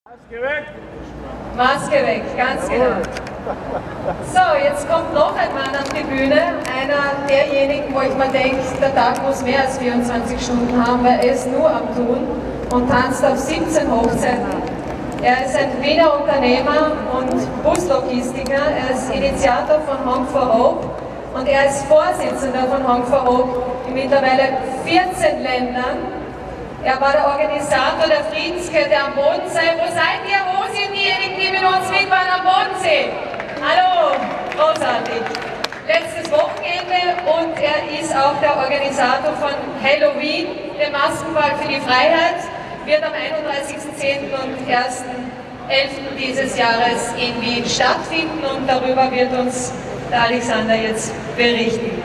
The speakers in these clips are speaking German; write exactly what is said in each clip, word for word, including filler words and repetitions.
Maske weg! Maske weg, ganz genau. So, jetzt kommt noch ein Mann auf die Bühne, einer derjenigen, wo ich mal denke, der Tag muss mehr als vierundzwanzig Stunden haben, weil er ist nur am Tun und tanzt auf siebzehn Hochzeiten. Er ist ein Wiener Unternehmer und Buslogistiker, er ist Initiator von Honk for Hope und er ist Vorsitzender von Honk for Hope in mittlerweile vierzehn Ländern. Er war der Organisator der Friedenskette am Bodensee. Wo seid ihr? Wo sind diejenigen, die mit uns mit waren am Bodensee? Hallo, großartig. Letztes Wochenende und er ist auch der Organisator von Halloween, dem Maskenball für die Freiheit, wird am einunddreißigsten zehnten und ersten elften dieses Jahres in Wien stattfinden und darüber wird uns der Alexander jetzt berichten.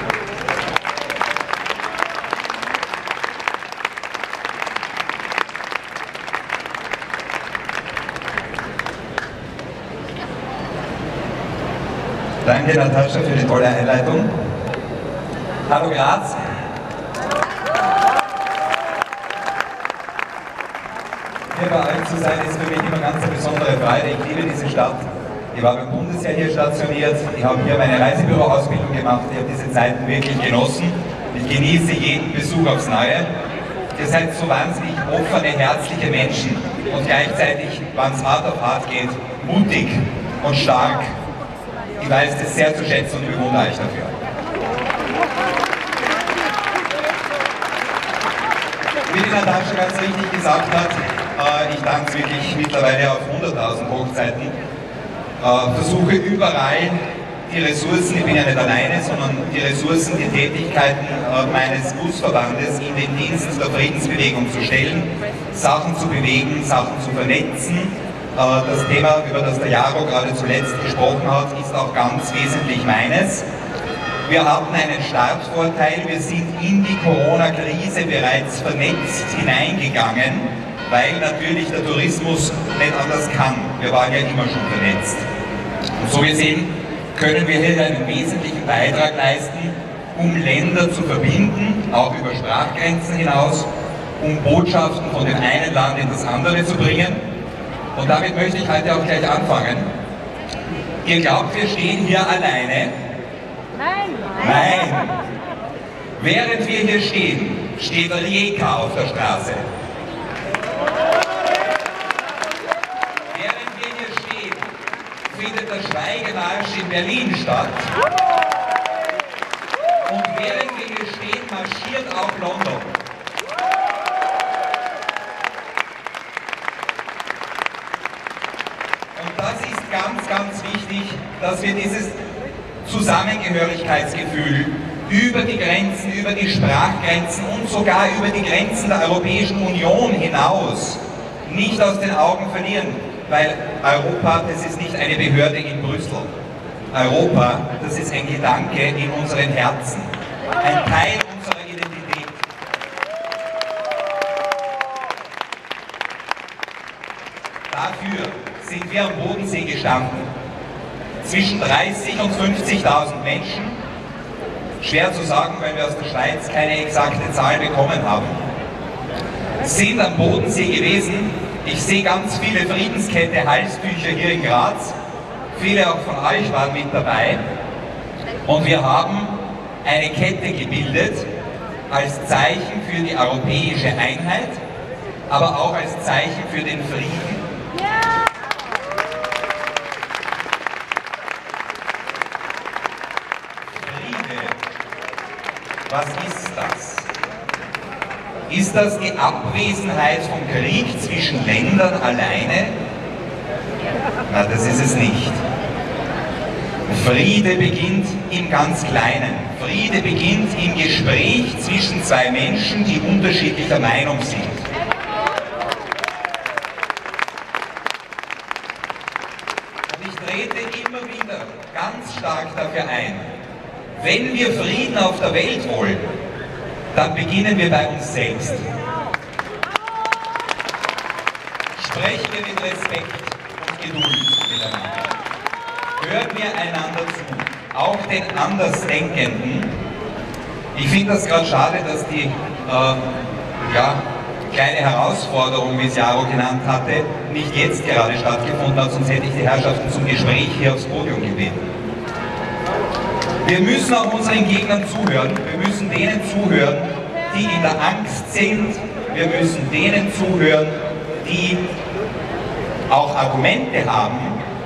Danke Natascha für die tolle Einleitung. Hallo Graz. Hier bei euch zu sein ist für mich immer ganz eine besondere Freude. Ich liebe diese Stadt. Ich war beim Bundesheer hier stationiert. Ich habe hier meine Reisebüroausbildung gemacht. Ich habe diese Zeiten wirklich genossen. Ich genieße jeden Besuch aufs Neue. Ihr seid so wahnsinnig offene, herzliche Menschen und gleichzeitig, wenn es hart auf hart geht, mutig und stark. Ich weiß das sehr zu schätzen und bewundere euch dafür. Wie die Natascha ganz richtig gesagt hat, äh, ich tanze wirklich mittlerweile auf hunderttausend Hochzeiten, äh, versuche überall die Ressourcen, ich bin ja nicht alleine, sondern die Ressourcen, die Tätigkeiten äh, meines Busverbandes in den Dienst der Friedensbewegung zu stellen, Sachen zu bewegen, Sachen zu vernetzen. Das Thema, über das der Jaro gerade zuletzt gesprochen hat, ist auch ganz wesentlich meines. Wir hatten einen Startvorteil, wir sind in die Corona-Krise bereits vernetzt hineingegangen, weil natürlich der Tourismus nicht anders kann. Wir waren ja immer schon vernetzt. Und so gesehen können wir hier einen wesentlichen Beitrag leisten, um Länder zu verbinden, auch über Sprachgrenzen hinaus, um Botschaften von dem einen Land in das andere zu bringen. Und damit möchte ich heute auch gleich anfangen. Ihr glaubt, wir stehen hier alleine? Nein! Nein! Während wir hier stehen, steht Rijeka auf der Straße. Während wir hier stehen, findet der Schweigemarsch in Berlin statt. Und während wir hier stehen, marschiert auch London. Das ist ganz, ganz wichtig, dass wir dieses Zusammengehörigkeitsgefühl über die Grenzen, über die Sprachgrenzen und sogar über die Grenzen der Europäischen Union hinaus nicht aus den Augen verlieren, weil Europa, das ist nicht eine Behörde in Brüssel. Europa, das ist ein Gedanke in unseren Herzen, ein Teil unserer Identität. Dafür sind wir am Bodensee gestanden. Zwischen dreißigtausend und fünfzigtausend Menschen. Schwer zu sagen, weil wir aus der Schweiz keine exakte Zahl bekommen haben. Sind am Bodensee gewesen. Ich sehe ganz viele Friedenskette-Halstücher hier in Graz. Viele auch von euch waren mit dabei. Und wir haben eine Kette gebildet als Zeichen für die europäische Einheit, aber auch als Zeichen für den Frieden. Was ist das? Ist das die Abwesenheit vom Krieg zwischen Ländern alleine? Na, das ist es nicht. Friede beginnt im ganz Kleinen. Friede beginnt im Gespräch zwischen zwei Menschen, die unterschiedlicher Meinung sind. Und ich trete immer wieder ganz stark dafür ein, wenn wir Frieden auf der Welt wollen, dann beginnen wir bei uns selbst. Sprechen wir mit Respekt und Geduld miteinander. Hören wir einander zu, auch den Andersdenkenden. Ich finde das gerade schade, dass die äh, ja, kleine Herausforderung, wie es Jaro genannt hatte, nicht jetzt gerade stattgefunden hat, sonst hätte ich die Herrschaften zum Gespräch hier aufs Podium gebeten. Wir müssen auch unseren Gegnern zuhören, wir müssen denen zuhören, die in der Angst sind, wir müssen denen zuhören, die auch Argumente haben.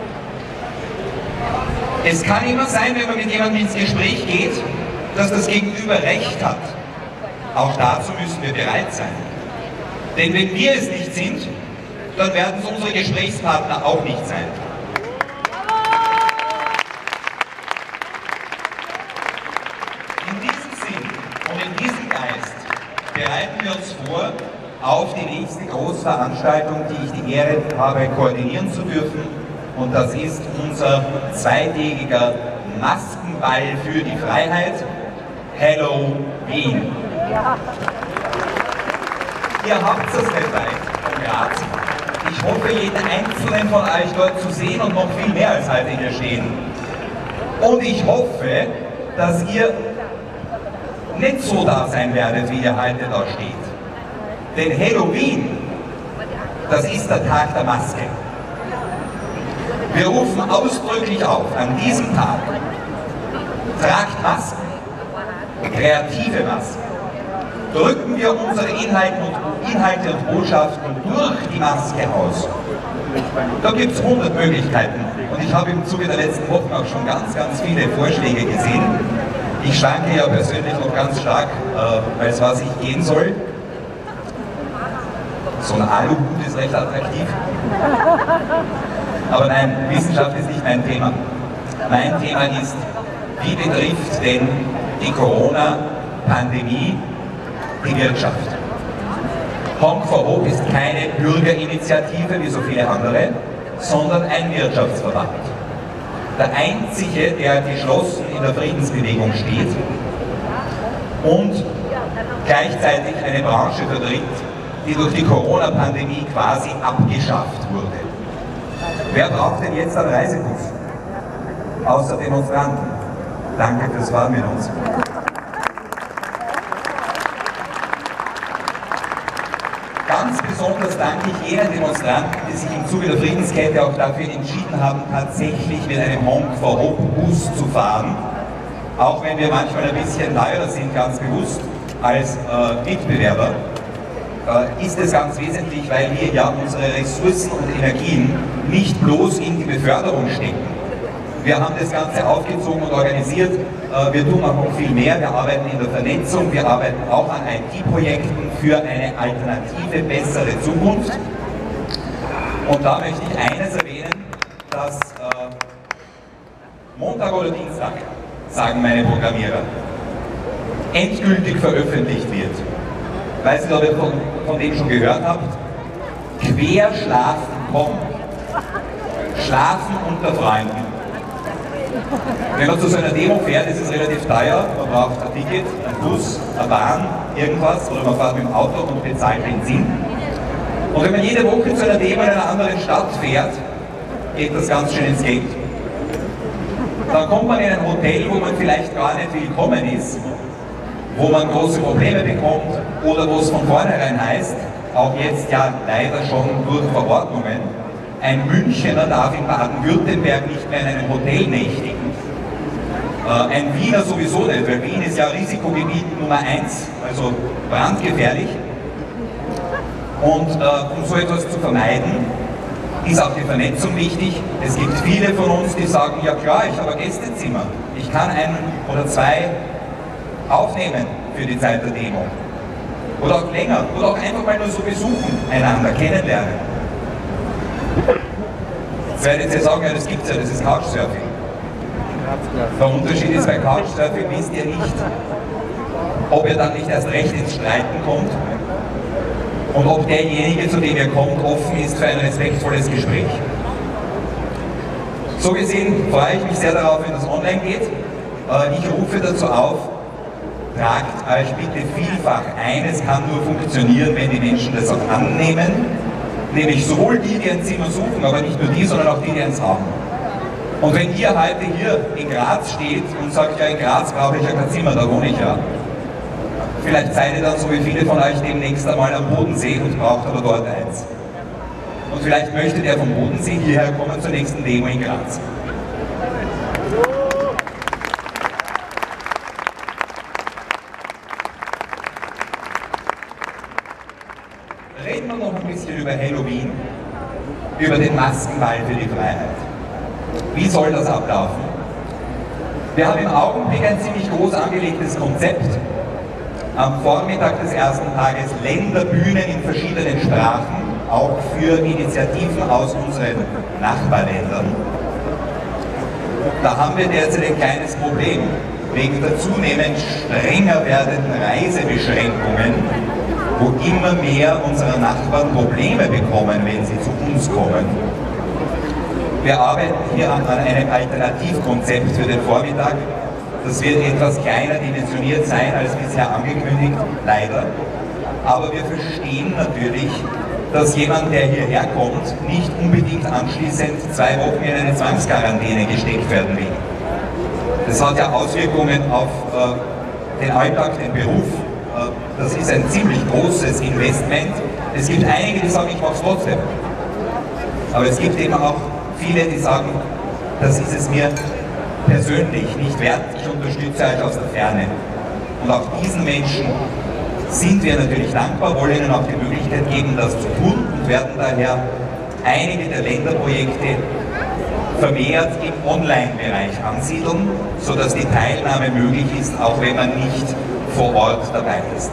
Es kann immer sein, wenn man mit jemandem ins Gespräch geht, dass das Gegenüber Recht hat. Auch dazu müssen wir bereit sein. Denn wenn wir es nicht sind, dann werden es unsere Gesprächspartner auch nicht sein. In diesem Sinn und in diesem Geist bereiten wir uns vor auf die nächste Großveranstaltung, die ich die Ehre habe, koordinieren zu dürfen. Und das ist unser zweitägiger Maskenball für die Freiheit, Halloween. Ihr habt es nicht weit von Graz. Ich hoffe, jeden einzelnen von euch dort zu sehen und noch viel mehr als heute hier stehen. Und ich hoffe, dass ihr nicht so da sein werdet, wie ihr heute da steht. Denn Halloween, das ist der Tag der Maske. Wir rufen ausdrücklich auf, an diesem Tag, tragt Masken, kreative Masken. Drücken wir unsere Inhalte und, Inhalte und Botschaften durch die Maske aus. Da gibt es hundert Möglichkeiten und ich habe im Zuge der letzten Wochen auch schon ganz, ganz viele Vorschläge gesehen. Ich schwanke ja persönlich noch ganz stark, äh, als was ich gehen soll. So ein Aluhut ist recht attraktiv. Aber nein, Wissenschaft ist nicht mein Thema. Mein Thema ist, wie betrifft denn die Corona-Pandemie die Wirtschaft? Honk for Hope ist keine Bürgerinitiative wie so viele andere, sondern ein Wirtschaftsverband. Der einzige, der geschlossen in der Friedensbewegung steht und gleichzeitig eine Branche vertritt, die durch die Corona-Pandemie quasi abgeschafft wurde. Wer braucht denn jetzt einen Reisebus? Außer Demonstranten. Danke fürs Fahren mit uns. Ganz besonders danke ich jenen Demonstranten, die sich im Zuge der Friedenskette auch dafür entschieden haben, tatsächlich mit einem Honk for Hope Bus zu fahren. Auch wenn wir manchmal ein bisschen teurer sind, ganz bewusst, als äh, Mitbewerber, äh, ist es ganz wesentlich, weil wir ja unsere Ressourcen und Energien nicht bloß in die Beförderung stecken. Wir haben das Ganze aufgezogen und organisiert. Wir tun auch noch viel mehr. Wir arbeiten in der Vernetzung, wir arbeiten auch an I T-Projekten für eine alternative, bessere Zukunft. Und da möchte ich eines erwähnen, dass äh, Montag oder Dienstag, sagen meine Programmierer, endgültig veröffentlicht wird. Weiß nicht, ob ihr von, von dem schon gehört habt. Querschlafen kommt. Schlafen unter Freunden. Wenn man zu so einer Demo fährt, ist es relativ teuer. Man braucht ein Ticket, ein Bus, eine Bahn, irgendwas, oder man fährt mit dem Auto und bezahlt Benzin. Und wenn man jede Woche zu einer Demo in einer anderen Stadt fährt, geht das ganz schön ins Geld. Dann kommt man in ein Hotel, wo man vielleicht gar nicht willkommen ist, wo man große Probleme bekommt oder wo es von vornherein heißt, auch jetzt ja leider schon durch Verordnungen, ein Münchener darf in Baden-Württemberg nicht mehr in einem Hotel nächtigen. Äh, ein Wiener sowieso nicht, weil Wien ist ja Risikogebiet Nummer eins, also brandgefährlich. Und äh, um so etwas zu vermeiden, ist auch die Vernetzung wichtig. Es gibt viele von uns, die sagen, ja klar, ich habe ein Gästezimmer. Ich kann einen oder zwei aufnehmen für die Zeit der Demo. Oder auch länger, oder auch einfach mal nur so besuchen, einander kennenlernen. Jetzt werdet ihr sagen, ja das gibt's ja, das ist Couchsurfing. Der Unterschied ist, bei Couchsurfing wisst ihr nicht, ob ihr dann nicht erst recht ins Streiten kommt und ob derjenige, zu dem ihr kommt, offen ist für ein respektvolles Gespräch. So gesehen freue ich mich sehr darauf, wenn das online geht. Ich rufe dazu auf, tragt euch bitte vielfach ein. Es kann nur funktionieren, wenn die Menschen das auch annehmen. Nämlich sowohl die, die ein Zimmer suchen, aber nicht nur die, sondern auch die, die eins haben. Und wenn ihr heute hier in Graz steht und sagt, ja in Graz brauche ich ja kein Zimmer, da wohne ich ja. Vielleicht seid ihr dann so wie viele von euch demnächst einmal am Bodensee und braucht aber dort eins. Und vielleicht möchtet ihr vom Bodensee hierher kommen zur nächsten Demo in Graz. Reden wir noch ein bisschen über Halloween, über den Maskenball für die Freiheit. Wie soll das ablaufen? Wir haben im Augenblick ein ziemlich groß angelegtes Konzept. Am Vormittag des ersten Tages Länderbühnen in verschiedenen Sprachen, auch für Initiativen aus unseren Nachbarländern. Da haben wir derzeit ein kleines Problem. Wegen der zunehmend strenger werdenden Reisebeschränkungen, wo immer mehr unserer Nachbarn Probleme bekommen, wenn sie zu uns kommen. Wir arbeiten hier an einem Alternativkonzept für den Vormittag. Das wird etwas kleiner dimensioniert sein als bisher angekündigt, leider. Aber wir verstehen natürlich, dass jemand, der hierher kommt, nicht unbedingt anschließend zwei Wochen in eine Zwangsquarantäne gesteckt werden will. Das hat ja Auswirkungen auf äh, den Alltag, den Beruf. Äh, das ist ein ziemlich großes Investment. Es gibt einige, die sagen, ich mache es trotzdem. Aber es gibt eben auch viele, die sagen, das ist es mir persönlich nicht wert, ich unterstütze euch aus der Ferne. Und auch diesen Menschen sind wir natürlich dankbar, wollen ihnen auch die Möglichkeit geben, das zu tun und werden daher einige der Länderprojekte vermehrt im Online-Bereich ansiedeln, sodass die Teilnahme möglich ist, auch wenn man nicht vor Ort dabei ist.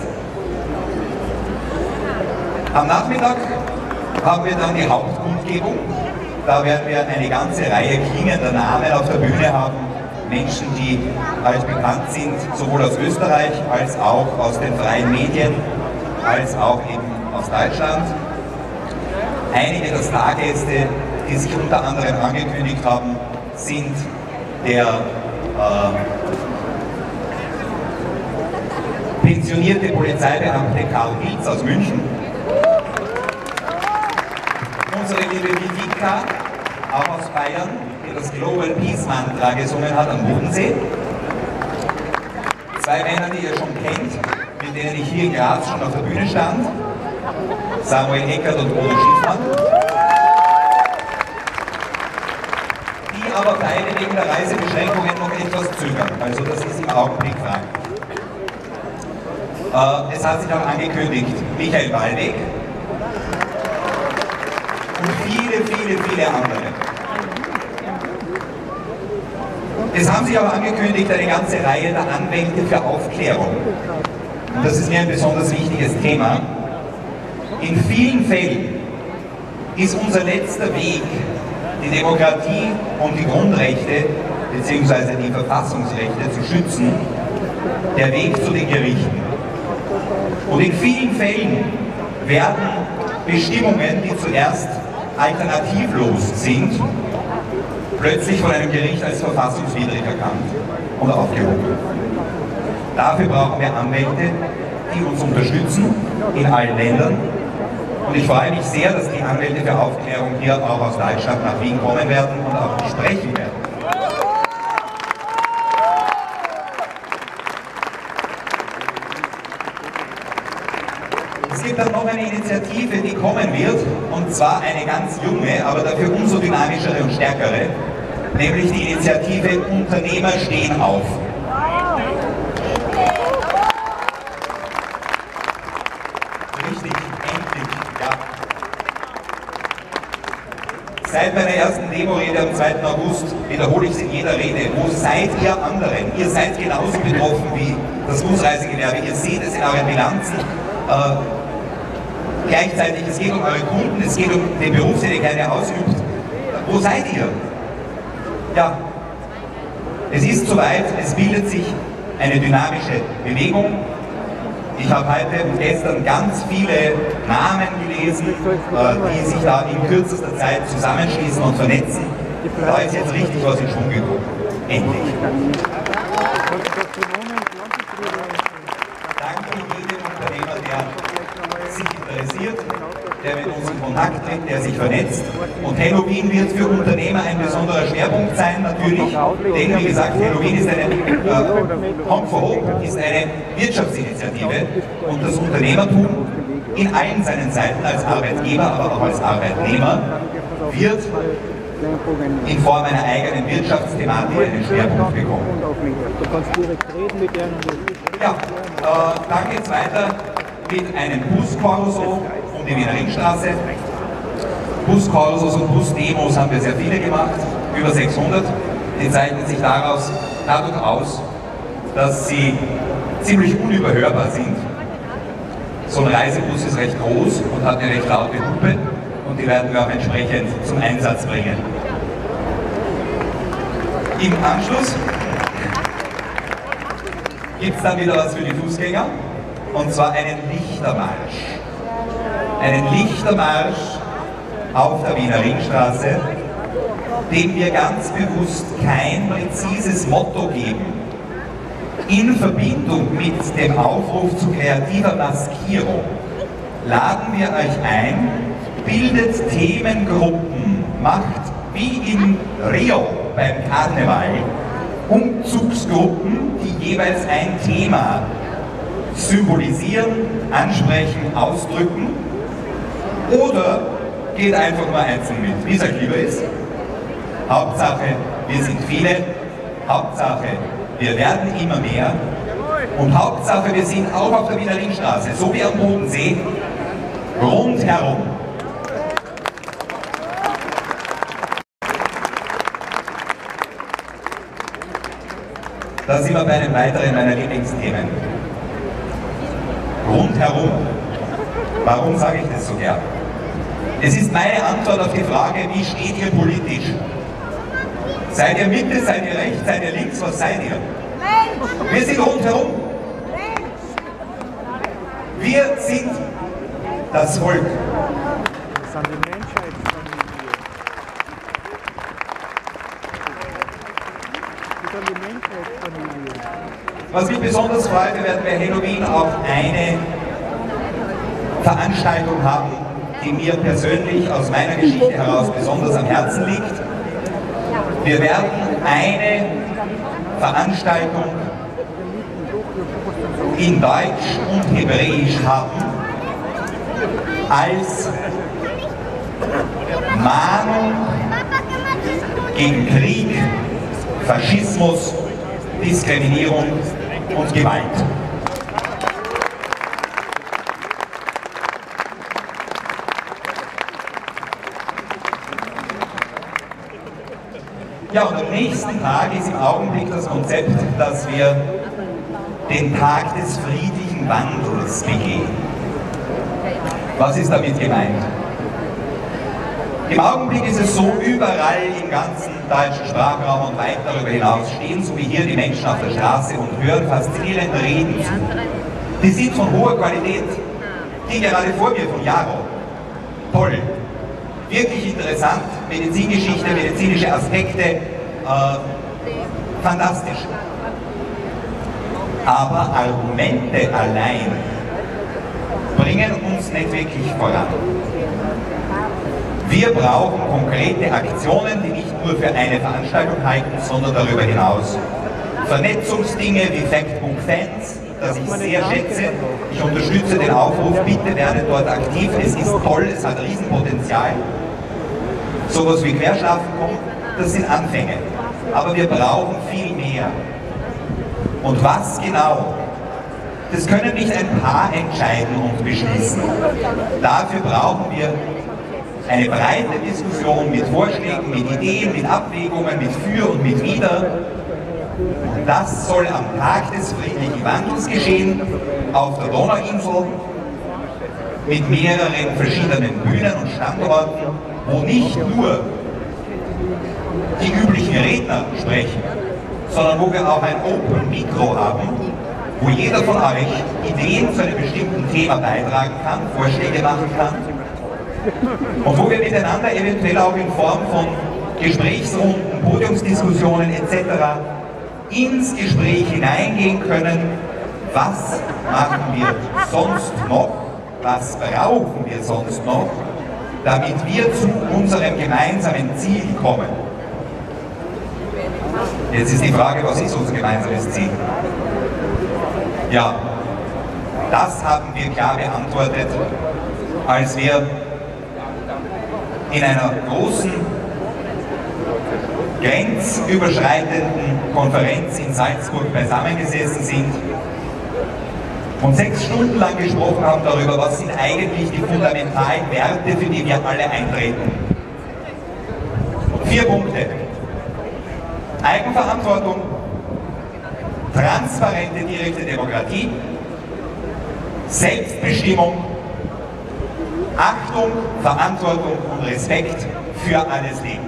Am Nachmittag haben wir dann die Hauptkundgebung. Da werden wir eine ganze Reihe klingender Namen auf der Bühne haben. Menschen, die halt bekannt sind, sowohl aus Österreich als auch aus den freien Medien, als auch eben aus Deutschland. Einige der Stargäste, die sich unter anderem angekündigt haben, sind der äh, pensionierte Polizeibeamte Karl Pilz aus München, unsere liebe Vivika, auch aus Bayern, die das Global Peace Mantra gesungen hat am Bodensee. Zwei Männer, die ihr schon kennt, mit denen ich hier in Graz schon auf der Bühne stand, Samuel Eckert und Bodo Schiffmann, die aber beide wegen der Reisebeschränkungen noch etwas zögern, also das ist im Augenblick fraglich. Äh, es hat sich auch angekündigt, Michael Ballweg und viele, viele, viele andere. Es haben sich aber angekündigt eine ganze Reihe der Anwälte für Aufklärung. Und das ist mir ein besonders wichtiges Thema. In vielen Fällen ist unser letzter Weg, die Demokratie und die Grundrechte bzw. die Verfassungsrechte zu schützen, der Weg zu den Gerichten. Und in vielen Fällen werden Bestimmungen, die zuerst alternativlos sind, plötzlich von einem Gericht als verfassungswidrig erkannt und aufgehoben. Dafür brauchen wir Anwälte, die uns unterstützen in allen Ländern. Und ich freue mich sehr, dass die Anwälte für Aufklärung hier auch aus Deutschland nach Wien kommen werden und auch sprechen werden. Es gibt dann noch eine Initiative, die kommen wird, und zwar eine ganz junge, aber dafür umso dynamischere und stärkere, nämlich die Initiative Unternehmer stehen auf. Richtig, endlich, ja. Seit meiner ersten Demo-Rede am zweiten August wiederhole ich es in jeder Rede. Wo seid ihr anderen? Ihr seid genauso betroffen wie das Busreisegewerbe. Ihr seht es in euren Bilanzen. Äh, Gleichzeitig, es geht um eure Kunden, es geht um den Beruf, den ihr gerne ausübt. Wo seid ihr? Ja, es ist soweit, es bildet sich eine dynamische Bewegung. Ich habe heute und gestern ganz viele Namen gelesen, die sich da in kürzester Zeit zusammenschließen und vernetzen. Da ist jetzt richtig was in Schwung gekommen. Endlich. Danke jedem Unternehmer, der sich interessiert. der mit uns in Kontakt tritt, der sich vernetzt. Und Halloween wird für Unternehmer ein besonderer Schwerpunkt sein, natürlich, denn wie gesagt, Halloween ist eine, äh, Honk for Hope ist eine Wirtschaftsinitiative und das Unternehmertum in allen seinen Seiten, als Arbeitgeber, aber auch als Arbeitnehmer, wird in Form einer eigenen Wirtschaftsthematik einen Schwerpunkt bekommen. Ja, äh, dann geht es weiter mit einem Buskorso um die Wiener Ringstraße. Buskorsos und Busdemos haben wir sehr viele gemacht, über sechshundert. Die zeichnen sich daraus, dadurch aus, dass sie ziemlich unüberhörbar sind. So ein Reisebus ist recht groß und hat eine recht laute Hupe und die werden wir auch entsprechend zum Einsatz bringen. Im Anschluss gibt es dann wieder was für die Fußgänger, und zwar einen Lichtermarsch. Einen Lichtermarsch auf der Wiener Ringstraße, dem wir ganz bewusst kein präzises Motto geben. In Verbindung mit dem Aufruf zu kreativer Maskierung laden wir euch ein, bildet Themengruppen, macht wie in Rio beim Karneval Umzugsgruppen, die jeweils ein Thema symbolisieren, ansprechen, ausdrücken, oder geht einfach nur einzeln mit, wie es euch lieber ist. Hauptsache, wir sind viele, Hauptsache, wir werden immer mehr und Hauptsache, wir sind auch auf der Wiener Ringstraße, so wie am Bodensee, rundherum. Da sind wir bei einem weiteren meiner Lieblingsthemen. Rundherum. Warum sage ich das so gern? Es ist meine Antwort auf die Frage, wie steht ihr politisch? Seid ihr Mitte, seid ihr rechts, seid ihr links, was seid ihr? Wir sind rundherum. Wir sind das Volk. Was mich besonders freut, wir werden bei Halloween auch eine Veranstaltung haben, die mir persönlich aus meiner Geschichte heraus besonders am Herzen liegt. Wir werden eine Veranstaltung in Deutsch und Hebräisch haben, als Mahnung gegen Krieg, Faschismus, Diskriminierung und Gewalt. Ja, und am nächsten Tag ist im Augenblick das Konzept, dass wir den Tag des friedlichen Wandels begehen. Was ist damit gemeint? Im Augenblick ist es so, überall im ganzen deutschen Sprachraum und weit darüber hinaus stehen, so wie hier, die Menschen auf der Straße und hören faszinierende Reden zu. Die sind von hoher Qualität. Die gerade vor mir von Jaro. Toll. Wirklich interessant. Medizingeschichte, medizinische Aspekte. Äh, fantastisch. Aber Argumente allein bringen uns nicht wirklich voran. Wir brauchen konkrete Aktionen, die nicht nur für eine Veranstaltung halten, sondern darüber hinaus. Vernetzungsdinge wie Factbook Fans, das ich sehr schätze. Ich unterstütze den Aufruf, bitte werdet dort aktiv. Es ist toll, es hat Riesenpotenzial. Sowas wie Querschlafen kommt, das sind Anfänge. Aber wir brauchen viel mehr. Und was genau? Das können nicht ein paar entscheiden und beschließen. Dafür brauchen wir eine breite Diskussion mit Vorschlägen, mit Ideen, mit Abwägungen, mit Für und mit Wider. Und das soll am Tag des friedlichen Wandels geschehen, auf der Donauinsel, mit mehreren verschiedenen Bühnen und Standorten, wo nicht nur die üblichen Redner sprechen, sondern wo wir auch ein Open Mikro haben, wo jeder von euch Ideen zu einem bestimmten Thema beitragen kann, Vorschläge machen kann. Und wo wir miteinander eventuell auch in Form von Gesprächsrunden, Podiumsdiskussionen et cetera ins Gespräch hineingehen können, was machen wir sonst noch was brauchen wir sonst noch, damit wir zu unserem gemeinsamen Ziel kommen? Jetzt ist die Frage, was ist unser gemeinsames Ziel? Ja, das haben wir klar beantwortet, als wir in einer großen, grenzüberschreitenden Konferenz in Salzburg beisammengesessen sind und sechs Stunden lang gesprochen haben darüber, was sind eigentlich die fundamentalen Werte, für die wir alle eintreten. Vier Punkte. Eigenverantwortung, transparente direkte Demokratie, Selbstbestimmung, Achtung, Verantwortung und Respekt für alles Leben.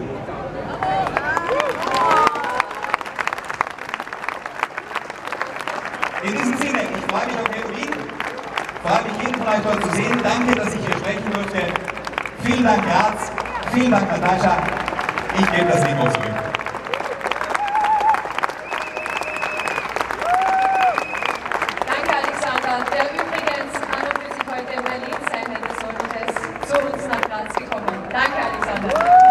In diesem Sinne, ich freue mich auf Halloween, freue mich jeden von euch dort zu sehen. Danke, dass ich hier sprechen durfte. Vielen Dank Graz, vielen Dank Natascha. Ich gebe das Mikro zurück. Danke Alexander, der übrigens an und für sich heute in Berlin sein hätte sollen und ist zu uns nach Graz gekommen. Danke Alexander.